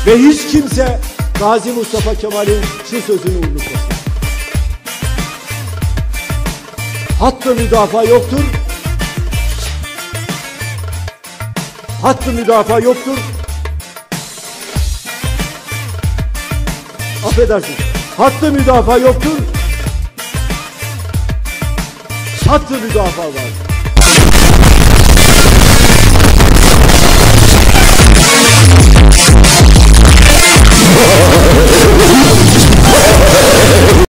Ve hiç kimse Gazi Mustafa Kemal'in şu sözünü unutmasın. Hattı müdafaa yoktur. Hattı müdafaa yoktur. Affedersiniz. Hattı müdafaa yoktur. Hattı müdafaa var.